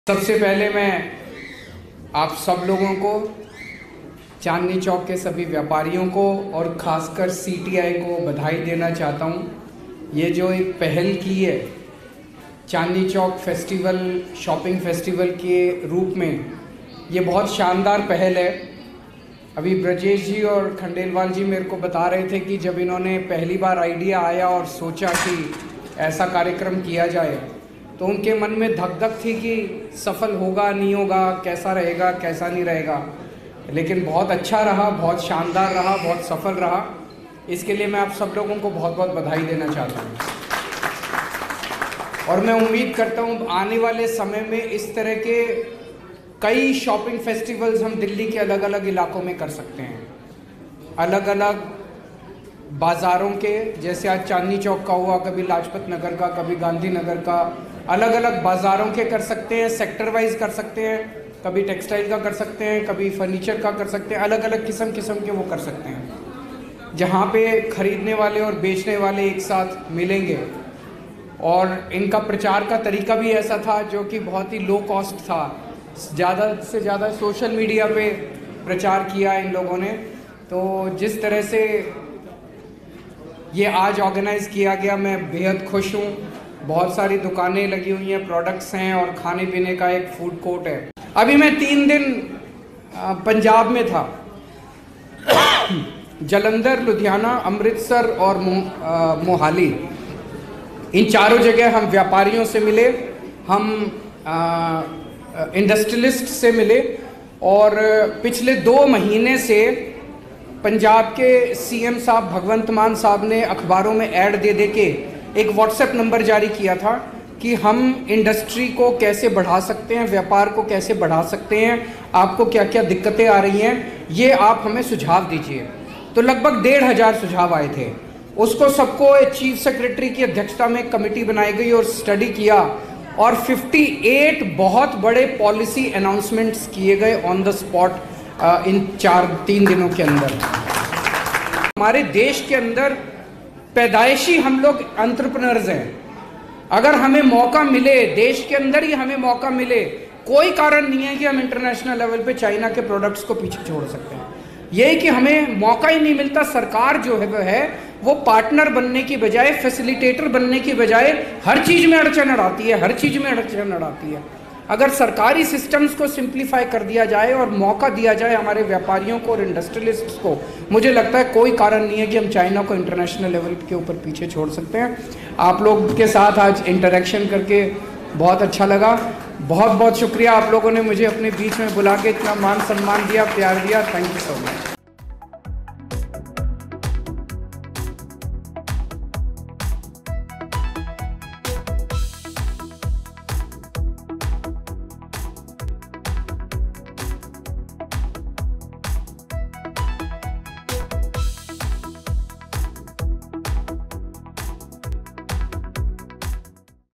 सबसे पहले मैं आप सब लोगों को, चांदनी चौक के सभी व्यापारियों को और ख़ासकर सीटीआई को बधाई देना चाहता हूँ। ये जो एक पहल की है Chandni Chowk festival, shopping festival के रूप में, ये बहुत शानदार पहल है। अभी ब्रजेश जी और खंडेलवाल जी मेरे को बता रहे थे कि जब इन्होंने पहली बार आइडिया आया और सोचा कि ऐसा कार्यक्रम किया जाए तो उनके मन में धक धक थी कि सफल होगा नहीं होगा, कैसा रहेगा कैसा नहीं रहेगा, लेकिन बहुत अच्छा रहा, बहुत शानदार रहा, बहुत सफल रहा। इसके लिए मैं आप सब लोगों को बहुत बहुत बधाई देना चाहता हूँ और मैं उम्मीद करता हूँ आने वाले समय में इस तरह के कई शॉपिंग फेस्टिवल्स हम दिल्ली के अलग अलग इलाकों में कर सकते हैं। अलग अलग बाज़ारों के, जैसे आज चांदनी चौक का हुआ, कभी लाजपत नगर का, कभी गांधी नगर का, अलग अलग बाज़ारों के कर सकते हैं, सेक्टर वाइज कर सकते हैं, कभी टेक्सटाइल का कर सकते हैं, कभी फर्नीचर का कर सकते हैं, अलग अलग किस्म के वो कर सकते हैं, जहाँ पे खरीदने वाले और बेचने वाले एक साथ मिलेंगे। और इनका प्रचार का तरीका भी ऐसा था जो कि बहुत ही लो कॉस्ट था। ज़्यादा से ज़्यादा सोशल मीडिया पे प्रचार किया इन लोगों ने। तो जिस तरह से ये आज ऑर्गेनाइज़ किया गया, मैं बेहद खुश हूँ। बहुत सारी दुकानें लगी हुई हैं, प्रोडक्ट्स हैं और खाने पीने का एक फूड कोर्ट है। अभी मैं 3 दिन पंजाब में था। जलंधर, लुधियाना, अमृतसर और मोहाली, इन चारों जगह हम व्यापारियों से मिले, हम इंडस्ट्रियलिस्ट से मिले और पिछले 2 महीने से पंजाब के सीएम साहब भगवंत मान साहब ने अखबारों में ऐड दे के एक व्हाट्सएप नंबर जारी किया था कि हम इंडस्ट्री को कैसे बढ़ा सकते हैं, व्यापार को कैसे बढ़ा सकते हैं, आपको क्या क्या दिक्कतें आ रही हैं, ये आप हमें सुझाव दीजिए। तो लगभग 1,500 सुझाव आए थे। उसको सबको चीफ सेक्रेटरी की अध्यक्षता में एक कमेटी बनाई गई और स्टडी किया और 58 बहुत बड़े पॉलिसी अनाउंसमेंट्स किए गए ऑन द स्पॉट इन 3 दिनों के अंदर। हमारे देश के अंदर पैदाइशी हम लोग एंटरप्रेन्योर्स हैं। अगर हमें मौका मिले, देश के अंदर ही हमें मौका मिले, कोई कारण नहीं है कि हम इंटरनेशनल लेवल पे चाइना के प्रोडक्ट्स को पीछे छोड़ सकते हैं। यही कि हमें मौका ही नहीं मिलता। सरकार जो है वो पार्टनर बनने की बजाय, फैसिलिटेटर बनने की बजाय हर चीज़ में अड़चन अड़ाती है, हर चीज़ में अड़चन अड़ाती है। अगर सरकारी सिस्टम्स को सिंप्लीफाई कर दिया जाए और मौका दिया जाए हमारे व्यापारियों को और इंडस्ट्रियलिस्ट्स को, मुझे लगता है कोई कारण नहीं है कि हम चाइना को इंटरनेशनल लेवल के ऊपर पीछे छोड़ सकते हैं। आप लोग के साथ आज इंटरेक्शन करके बहुत अच्छा लगा। बहुत बहुत शुक्रिया, आप लोगों ने मुझे अपने बीच में बुला के इतना मान सम्मान दिया, प्यार दिया। Thank you so much.